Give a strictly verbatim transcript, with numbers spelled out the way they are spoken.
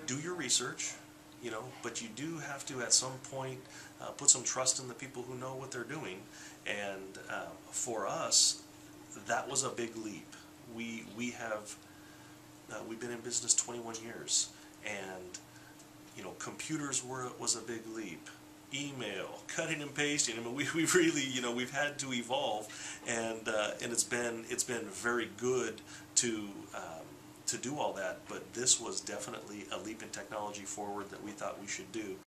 do your research, you know, but you do have to at some point uh, put some trust in the people who know what they're doing. And uh, for us, that was a big leap. We we have uh, we've been in business twenty-one years, and you know, computers were was a big leap. Email, cutting and pasting. I mean, we we really, you know, we've had to evolve, and uh, and it's been it's been very good to um, to do all that. But this was definitely a leap in technology forward that we thought we should do.